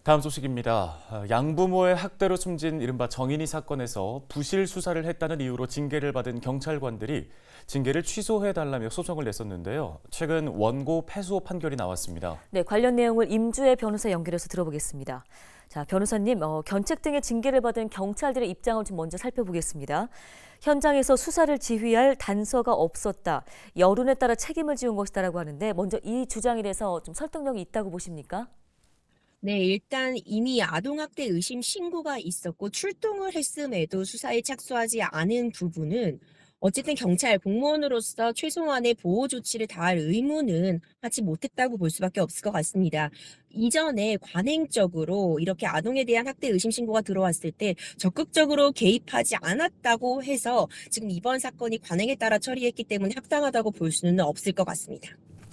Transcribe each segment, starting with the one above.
다음 소식입니다. 양부모의 학대로 숨진 이른바 정인이 사건에서 부실 수사를 했다는 이유로 징계를 받은 경찰관들이 징계를 취소해달라며 소송을 냈었는데요. 최근 원고 패소 판결이 나왔습니다. 네, 관련 내용을 임주혜 변호사 연결해서 들어보겠습니다. 자, 변호사님, 견책 등의 징계를 받은 경찰들의 입장을 좀 먼저 살펴보겠습니다. 현장에서 수사를 지휘할 단서가 없었다. 여론에 따라 책임을 지운 것이다라고 하는데 먼저 이 주장에 대해서 좀 설득력이 있다고 보십니까? 네, 일단 이미 아동학대 의심 신고가 있었고 출동을 했음에도 수사에 착수하지 않은 부분은 어쨌든 경찰 공무원으로서 최소한의 보호 조치를 다할 의무는 하지 못했다고 볼 수밖에 없을 것 같습니다. 이전에 관행적으로 이렇게 아동에 대한 학대 의심 신고가 들어왔을 때 적극적으로 개입하지 않았다고 해서 지금 이번 사건이 관행에 따라 처리했기 때문에 합당하다고 볼 수는 없을 것 같습니다.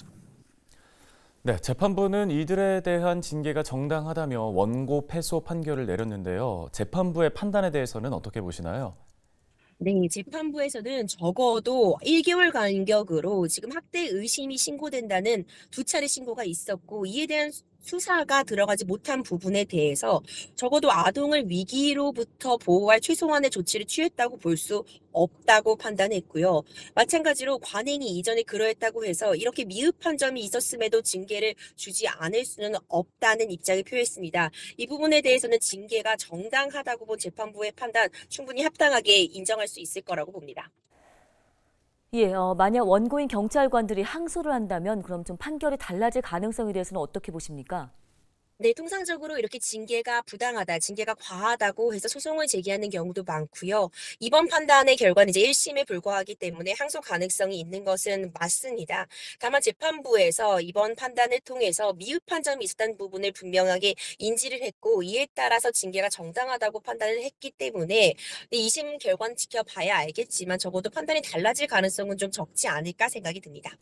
네, 재판부는 이들에 대한 징계가 정당하다며 원고 패소 판결을 내렸는데요. 재판부의 판단에 대해서는 어떻게 보시나요? 네, 재판부에서는 적어도 1개월 간격으로 지금 학대 의심이 신고된다는 두 차례 신고가 있었고 이에 대한 수사가 들어가지 못한 부분에 대해서 적어도 아동을 위기로부터 보호할 최소한의 조치를 취했다고 볼 수 없다고 판단했고요. 마찬가지로 관행이 이전에 그러했다고 해서 이렇게 미흡한 점이 있었음에도 징계를 주지 않을 수는 없다는 입장을 표했습니다. 이 부분에 대해서는 징계가 정당하다고 본 재판부의 판단 충분히 합당하게 인정할 수 있을 거라고 봅니다. 예, 만약 원고인 경찰관들이 항소를 한다면 그럼 좀 판결이 달라질 가능성에 대해서는 어떻게 보십니까? 네, 통상적으로 이렇게 징계가 부당하다, 징계가 과하다고 해서 소송을 제기하는 경우도 많고요. 이번 판단의 결과는 이제 1심에 불과하기 때문에 항소 가능성이 있는 것은 맞습니다. 다만 재판부에서 이번 판단을 통해서 미흡한 점이 있었다는 부분을 분명하게 인지를 했고 이에 따라서 징계가 정당하다고 판단을 했기 때문에 2심 결과는 지켜봐야 알겠지만 적어도 판단이 달라질 가능성은 좀 적지 않을까 생각이 듭니다.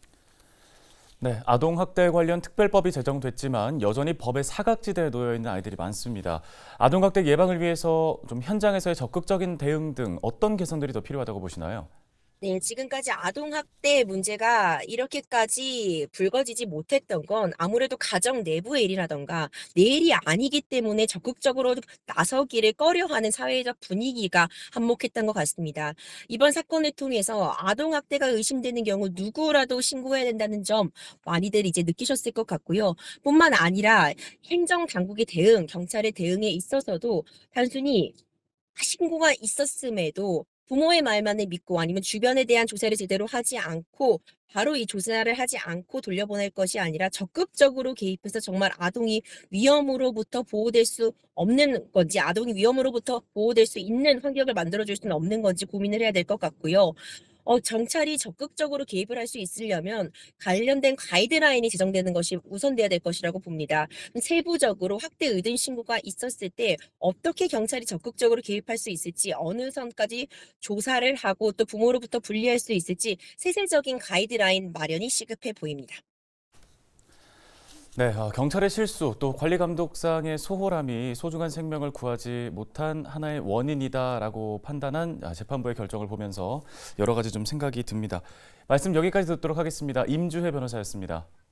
네, 아동학대 관련 특별법이 제정됐지만 여전히 법의 사각지대에 놓여 있는 아이들이 많습니다. 아동학대 예방을 위해서 좀 현장에서의 적극적인 대응 등 어떤 개선들이 더 필요하다고 보시나요? 네, 지금까지 아동학대 문제가 이렇게까지 불거지지 못했던 건 아무래도 가정 내부의 일이라던가 내 일이 아니기 때문에 적극적으로 나서기를 꺼려하는 사회적 분위기가 한몫했던 것 같습니다. 이번 사건을 통해서 아동학대가 의심되는 경우 누구라도 신고해야 된다는 점 많이들 이제 느끼셨을 것 같고요. 뿐만 아니라 행정당국의 대응, 경찰의 대응에 있어서도 단순히 신고가 있었음에도 부모의 말만을 믿고 아니면 주변에 대한 조사를 제대로 하지 않고 바로 이 조사를 하지 않고 돌려보낼 것이 아니라 적극적으로 개입해서 정말 아동이 위험으로부터 보호될 수 없는 건지 아동이 위험으로부터 보호될 수 있는 환경을 만들어줄 수는 없는 건지 고민을 해야 될 것 같고요. 정찰이 적극적으로 개입을 할 수 있으려면 관련된 가이드라인이 제정되는 것이 우선돼야 될 것이라고 봅니다. 세부적으로 학대 의존 신고가 있었을 때 어떻게 경찰이 적극적으로 개입할 수 있을지 어느 선까지 조사를 하고 또 부모로부터 분리할 수 있을지 세세적인 가이드라인 마련이 시급해 보입니다. 네, 경찰의 실수 또 관리 감독상의 소홀함이 소중한 생명을 구하지 못한 하나의 원인이다라고 판단한 재판부의 결정을 보면서 여러 가지 좀 생각이 듭니다. 말씀 여기까지 듣도록 하겠습니다. 임주혜 변호사였습니다.